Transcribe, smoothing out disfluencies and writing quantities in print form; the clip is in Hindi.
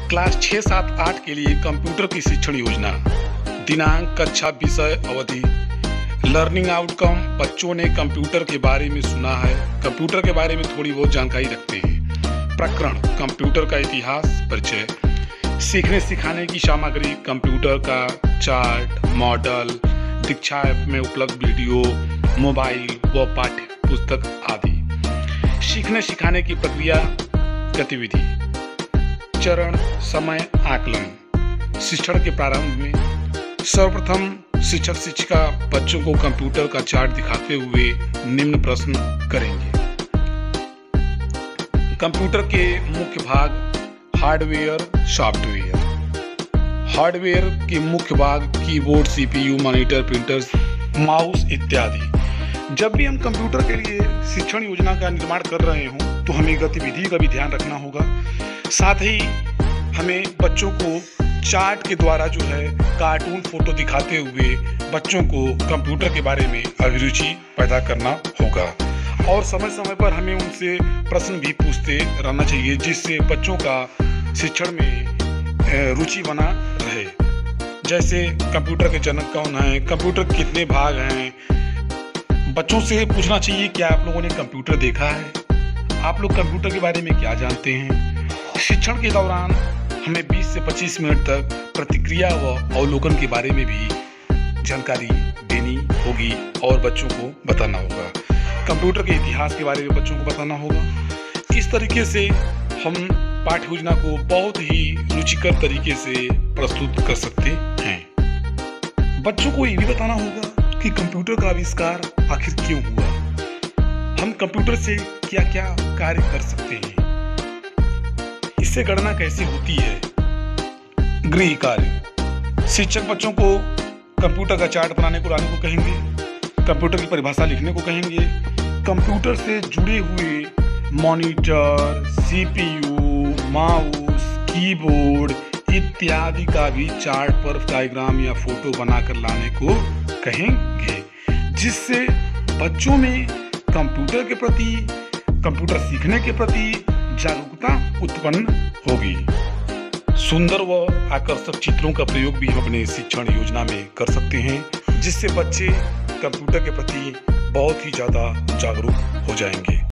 क्लास 6, 7, 8 के लिए कंप्यूटर की शिक्षण योजना। दिनांक, कक्षा, विषय, अवधि। Learning outcome. बच्चों ने कंप्यूटर के बारे में सुना है, कंप्यूटर के बारे में थोड़ी बहुत जानकारी रखते हैं। प्रकरण, कंप्यूटर का इतिहास, परिचय। सीखने सिखाने की सामग्री, कंप्यूटर का चार्ट, मॉडल, दीक्षा ऐप में उपलब्ध वीडियो, मोबाइल व पाठ्य पुस्तक आदि। सीखने सिखाने की प्रक्रिया, गतिविधि। चरण, समय, आकलन। शिक्षण के प्रारंभ में सर्वप्रथम शिक्षक शिक्षिका बच्चों को कंप्यूटर का चार्ट दिखाते हुए निम्न प्रश्न करेंगे। कंप्यूटर के मुख्य भाग, हार्डवेयर, सॉफ्टवेयर। हार्डवेयर के मुख्य भाग keyboard, CPU, monitor, printers, mouse इत्यादि। जब भी हम कंप्यूटर के लिए शिक्षण योजना का निर्माण कर रहे हों तो हमें गतिविधि का भी ध्यान रखना होगा। साथ ही हमें बच्चों को चार्ट के द्वारा जो है कार्टून फोटो दिखाते हुए बच्चों को कंप्यूटर के बारे में अभिरुचि पैदा करना होगा और समय समय पर हमें उनसे प्रश्न भी पूछते रहना चाहिए, जिससे बच्चों का शिक्षण में रुचि बना रहे। जैसे कंप्यूटर के जनक कौन है, कंप्यूटर के कितने भाग हैं। बच्चों से पूछना चाहिए, क्या आप लोगों ने कंप्यूटर देखा है? आप लोग कंप्यूटर के बारे में क्या जानते हैं? शिक्षण के दौरान हमें 20 से 25 मिनट तक प्रतिक्रिया व अवलोकन के बारे में भी जानकारी देनी होगी और बच्चों को बताना होगा। कंप्यूटर के इतिहास के बारे में बच्चों को बताना होगा। इस तरीके से हम पाठ्य योजना को बहुत ही रुचिकर तरीके से प्रस्तुत कर सकते हैं। बच्चों को ये भी बताना होगा कि कंप्यूटर का आविष्कार आखिर क्यों हुआ, हम कंप्यूटर से क्या क्या कार्य कर सकते हैं, इससे गणना कैसे होती है। गृह कार्य, शिक्षक बच्चों को कंप्यूटर का चार्ट बनाने को लाने को कहेंगे, कंप्यूटर की परिभाषा लिखने को कहेंगे, कंप्यूटर से जुड़े हुए मॉनिटर, सीपीयू, माउस, कीबोर्ड इत्यादि का भी चार्ट पर डायग्राम या फोटो बनाकर लाने को कहेंगे, जिससे बच्चों में कंप्यूटर के प्रति, कंप्यूटर सीखने के प्रति जागरूकता उत्पन्न होगी। सुंदर व आकर्षक चित्रों का प्रयोग भी हम अपने शिक्षण योजना में कर सकते हैं, जिससे बच्चे कंप्यूटर के प्रति बहुत ही ज़्यादा जागरूक हो जाएंगे।